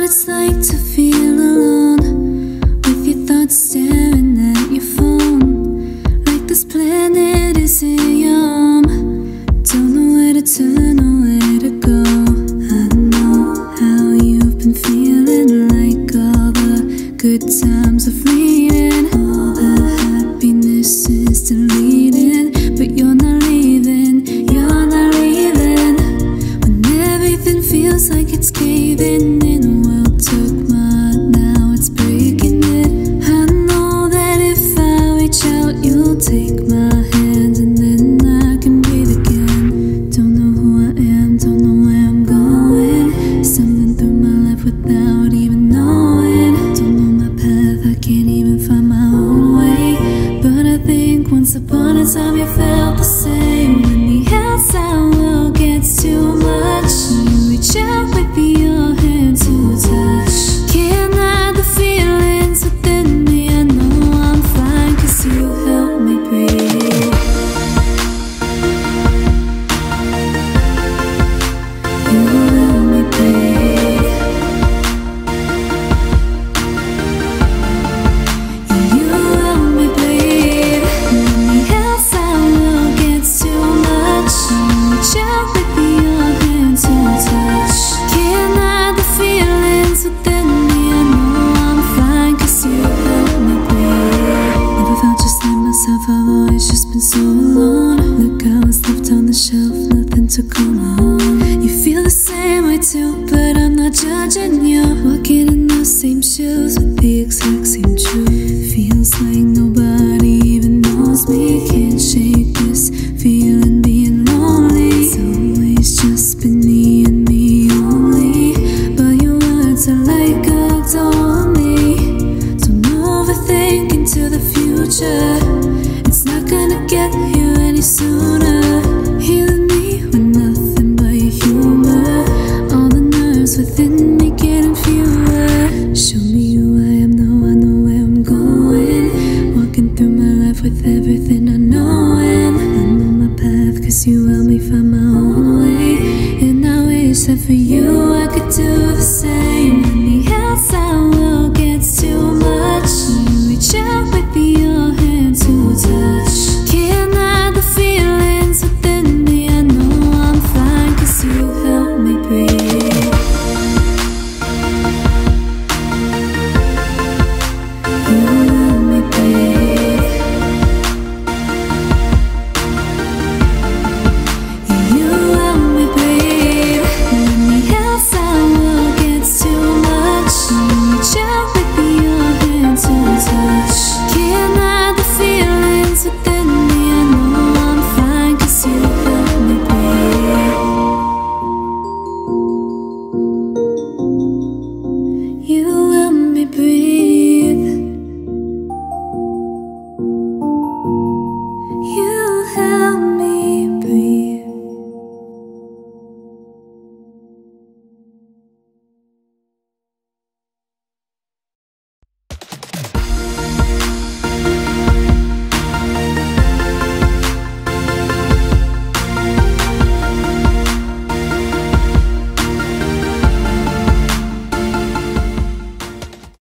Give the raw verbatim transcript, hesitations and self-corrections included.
it's like to feel alone, with your thoughts staring at your phone, like this planet isn't your home. Don't know where to turn or where to go. I know how you've been feeling, like all the good times are fleeting, all the happiness is deleting, but you're not leaving, you're not leaving. When everything feels like it's caving in, the world took my heart, now it's breaking it. I know that if I reach out, you'll take my hand, and then I can breathe again. Don't know who I am, don't know where I'm going, stumbling through my life without even knowing. Don't know my path, I can't even find my own way, but I think once upon a time you felt the same. When the outside world gets too much, you reach out with your hand to touch. Can't hide the feelings within me, I know I'm fine, cause you help me breathe. You help me breathe. You help me breathe. When the outside world gets too much, you reach out with your hand to touch. Can't hide the feelings within me, I know I'm fine, cause you help me breathe. Never felt just like myself, I've always just been so alone. Look how it's left on the shelf, nothing to call my own. You feel the same way too, but I'm not judging you. Walking in those same shoes with the exact same truth. Feels like nobody even knows me. Can't shake this feeling being lonely. It's always just been me and me only, but your words are like a door.